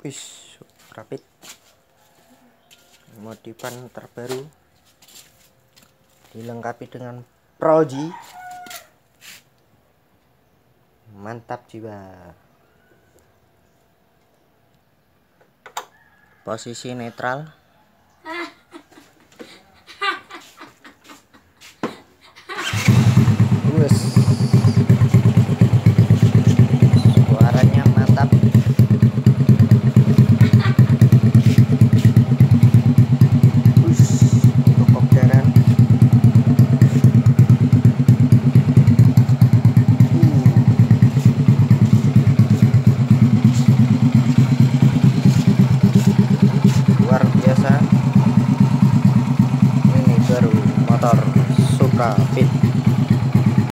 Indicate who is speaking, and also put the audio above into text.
Speaker 1: Wis rapid, modifan terbaru, dilengkapi dengan proji, mantap jiwa. Posisi netral, wes.